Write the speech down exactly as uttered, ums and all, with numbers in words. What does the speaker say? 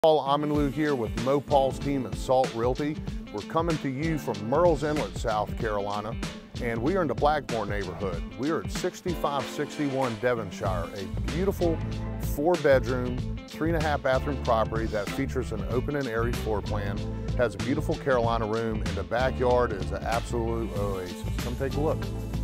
Paul Amanlou here with Mo Paul's team at Salt Realty. We're coming to you from Murrells Inlet, South Carolina, and we are in the Blackmore neighborhood. We are at sixty-five sixty-one Devonshire, a beautiful four bedroom, three and a half bathroom property that features an open and airy floor plan, has a beautiful Carolina room, and the backyard is an absolute oasis. Come take a look.